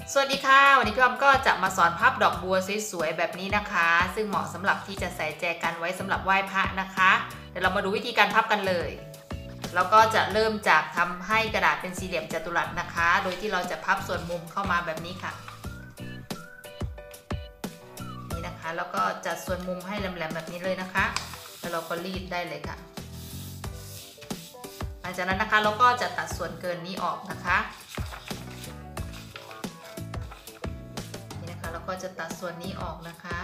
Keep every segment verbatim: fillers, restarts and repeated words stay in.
สวัสดีค่ะวันนี้พี่ออมก็จะมาสอนพับดอกบัวสวยๆแบบนี้นะคะ ซึ่งเหมาะสำหรับที่จะใส่แจกันไว้สำหรับไหว้พระนะคะเดี๋ยวเรามาดูวิธีการพับกันเลยเราก็จะเริ่มจากทำให้กระดาษเป็นสี่เหลี่ยมจัตุรัสนะคะ โดยที่เราจะพับส่วนมุมเข้ามาแบบนี้ค่ะนี่นะคะแล้วก็จัดส่วนมุมให้แหลมๆแบบนี้เลยนะคะแล้วเราก็รีดได้เลยค่ะหลังจากนั้นนะคะเราก็จะตัดส่วนเกินนี้ออกนะคะก็จะตัดส่วนนี้ออกนะคะ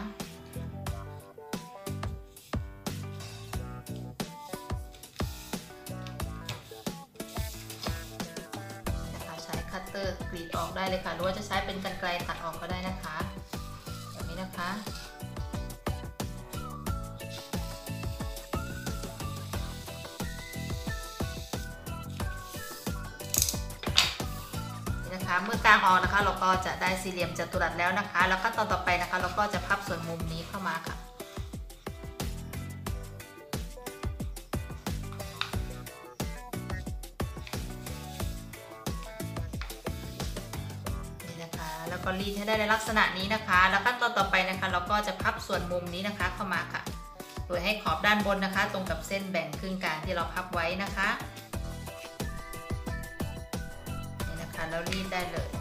นะคะใช้คัตเตอร์กรีดออกได้เลยค่ะหรือว่าจะใช้เป็นกรรไกรตัดออกก็ได้นะคะแบบนี้นะคะเมื่อกางออกนะคะเราก็จะได้สี่เหลี่ยมจัตุรัสแล้วนะคะแล้วขั้นตอนต่อไปนะคะเราก็จะพับส่วนมุมนี้เข้ามาค่ะนี่นะคะแล้วก็รีดให้ได้ในลักษณะนี้นะคะแล้วขั้นตอนต่อไปนะคะเราก็จะพับส่วนมุมนี้นะคะเข้ามาค่ะโดยให้ขอบด้านบนนะคะตรงกับเส้นแบ่งครึ่งกลางที่เราพับไว้นะคะนี่นะคะแล้วรีดได้เลย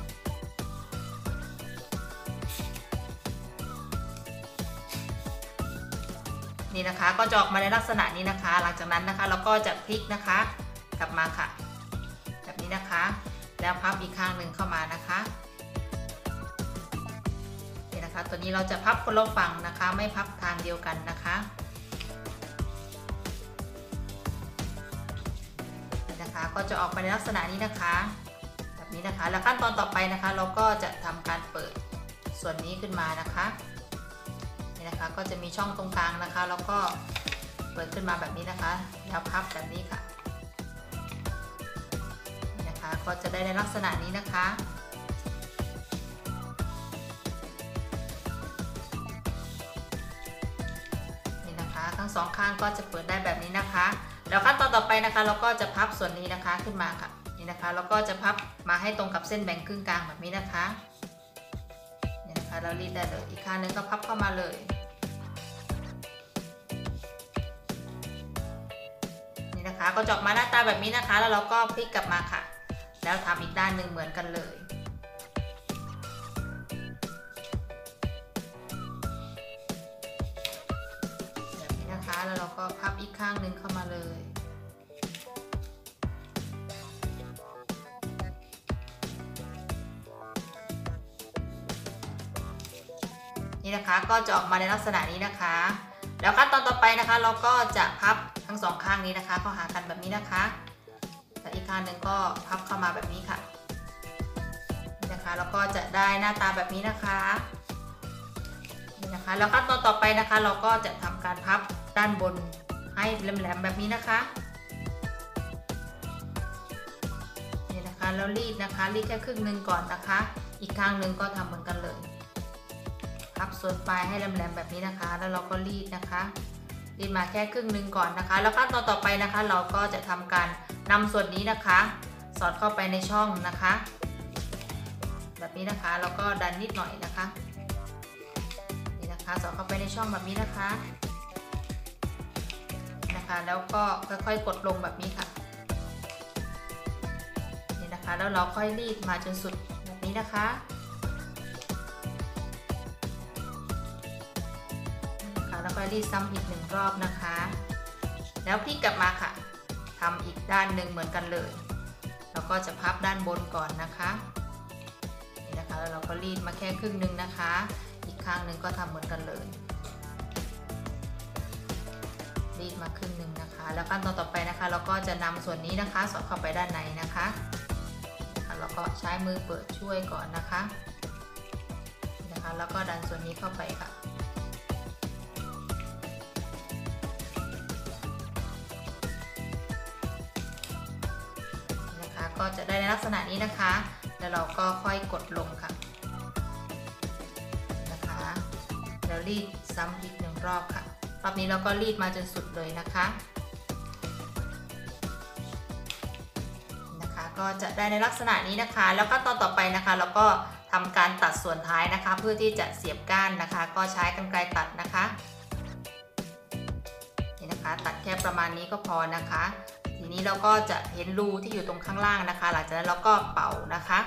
นี่นะคะก็จะออกมาในลักษณะนี้นะคะหลังจากนั้นนะคะเราก็จะพลิกนะคะกลับมาค่ะแบบนี้นะคะแล้วพับอีกข้างหนึ่งเข้ามานะคะนี่นะคะตัวนี้เราจะพับคนละฝั่งนะคะไม่พับทางเดียวกันนะคะนี่นะคะก็จะออกมาในลักษณะนี้นะคะแบบนี้นะคะแล้วขั้นตอนต่อไปนะคะเราก็จะทำการเปิดส่วนนี้ขึ้นมานะคะนะคะก็จะมีช่องตรงกลางนะคะแล้วก็เปิดขึ้นมาแบบนี้นะคะแล้วพับแบบนี้ค่ะนี่นะคะก็จะได้ในลักษณะนี้นะคะนี่นะคะทั้งสองข้างก็จะเปิดได้แบบนี้นะคะแล้วขั้นตอนต่อไปนะคะเราก็จะพับส่วนนี้นะคะขึ้นมาค่ะนี่นะคะเราก็จะพับมาให้ตรงกับเส้นแบ่งครึ่งกลางแบบนี้นะคะนี่นะคะเรารีดได้เลยอีกข้างนึงก็พับเข้ามาเลยนะคะก็จะออกมาหน้าตาแบบนี้นะคะแล้วเราก็พลิกกลับมาค่ะแล้วทำอีกด้านหนึ่งเหมือนกันเลยแบบนี้นะคะแล้วเราก็พับอีกข้างหนึ่งเข้ามาเลยนี่นะคะก็จะออกมาในลักษณะนี้นะคะแล้วขั้นตอนต่อไปนะคะเราก็จะพับทั้งสองข้างนี้นะคะเข้าหากันแบบนี้นะคะแต่อีกข้างหนึ่งก็พับเข้ามาแบบนี้ค่ะนี่นะคะแล้วก็จะได้หน้าตาแบบนี้นะคะนี่นะคะแล้วขั้นตอนต่อไปนะคะเราก็จะทำการพับด้านบนให้แหลมๆแบบนี้นะคะนี่นะคะแล้วรีดนะคะรีดแค่ครึ่งหนึ่งก่อนนะคะอีกข้างหนึ่งก็ทำเหมือนกันเลยพับส่วนปลายให้แหลมๆแบบนี้นะคะแล้วเราก็รีดนะคะรีดมาแค่ครึ่งหนึ่งก่อนนะคะแล้วขั้นตอนต่อไปนะคะเราก็จะทำการนำส่วนนี้นะคะสอดเข้าไปในช่องนะคะแบบนี้นะคะแล้วก็ดันนิดหน่อยนะคะนี่นะคะสอดเข้าไปในช่องแบบนี้นะคะนะคะแล้วก็ค่อยๆกดลงแบบนี้ค่ะนี่นะคะแล้วเราค่อยรีดมาจนสุดแบบนี้นะคะแล้วก็รีดซ้ำอีกหนึ่งรอบนะคะแล้วพลิกกลับมาค่ะทำอีกด้านหนึ่งเหมือนกันเลยเราก็จะพับด้านบนก่อนนะคะนี่นะคะแล้วเราก็รีดมาแค่ครึ่งหนึ่งนะคะอีกข้างหนึ่งก็ทำเหมือนกันเลยรีดมาครึ่งหนึ่งนะคะแล้วขั้นตอนต่อไปนะคะเราก็จะนำส่วนนี้นะคะสอดเข้าไปด้านในนะคะแล้วก็ใช้มือเปิดช่วยก่อนนะคะนะคะแล้วก็ดันส่วนนี้เข้าไปค่ะก็จะได้ในลักษณะนี้นะคะแล้วเราก็ค่อยกดลงค่ะนะคะแล้วรีดซ้ำอีกหนึ่งรอบค่ะรอบนี้เราก็รีดมาจนสุดเลยนะคะนะคะ ก็จะได้ในลักษณะนี้นะคะแล้วก็ตอนต่อไปนะคะเราก็ทำการตัดส่วนท้ายนะคะเพื่อที่จะเสียบก้านนะคะ ก็ใช้กรรไกรตัดนะคะนี่นะคะตัดแค่ประมาณนี้ก็พอนะคะทีนี้เราก็จะเห็นรูที่อยู่ตรงข้างล่างนะคะ หลังจากนั้นเราก็เป่านะคะ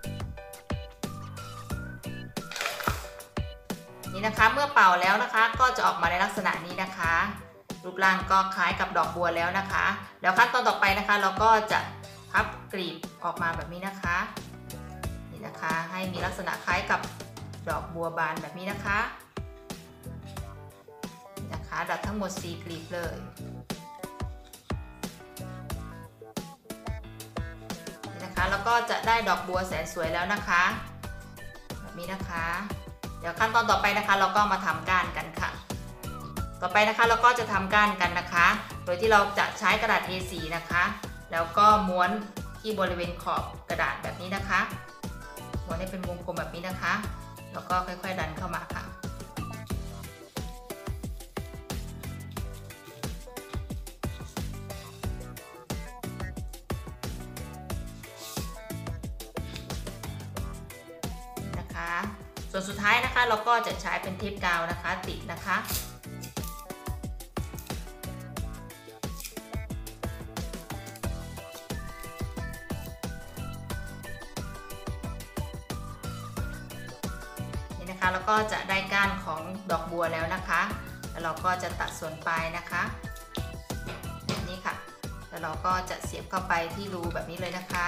นี่นะคะเมื่อเป่าแล้วนะคะก็จะออกมาในลักษณะนี้นะคะรูปร่างก็คล้ายกับดอกบัวแล้วนะคะแล้วขั้นตอนต่อไปนะคะเราก็จะพับกลีบออกมาแบบนี้นะคะนี่นะคะให้มีลักษณะคล้ายกับดอกบัวบานแบบนี้นะคะนี่นะคะดัดทั้งหมดสี่กลีบเลยนี่นะคะแล้วก็จะได้ดอกบัวแสนสวยแล้วนะคะแบบนี้นะคะเดี๋ยวขั้นตอนต่อไปนะคะเราก็มาทำก้านกันค่ะต่อไปนะคะเราก็จะทำก้านกันนะคะโดยที่เราจะใช้กระดาษ เอ โฟร์ นะคะแล้วก็ม้วนที่บริเวณขอบกระดาษแบบนี้นะคะม้วนให้เป็นวงกลมแบบนี้นะคะแล้วก็ค่อยๆดันเข้ามาค่ะนะคะส่วนสุดท้ายนะคะเราก็จะใช้เป็นเทปกาวนะคะติดนะคะแล้วก็จะได้ก้านของดอกบัวแล้วนะคะแล้วเราก็จะตัดส่วนปลายนะคะแบบนี้ค่ะแล้วเราก็จะเสียบเข้าไปที่รูแบบนี้เลยนะคะ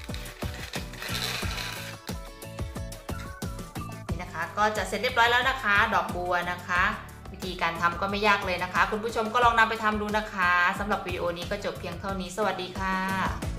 นี่นะคะก็จะเสร็จเรียบร้อยแล้วนะคะดอกบัวนะคะวิธีการทำก็ไม่ยากเลยนะคะคุณผู้ชมก็ลองนำไปทำดูนะคะสำหรับวิดีโอนี้ก็จบเพียงเท่านี้สวัสดีค่ะ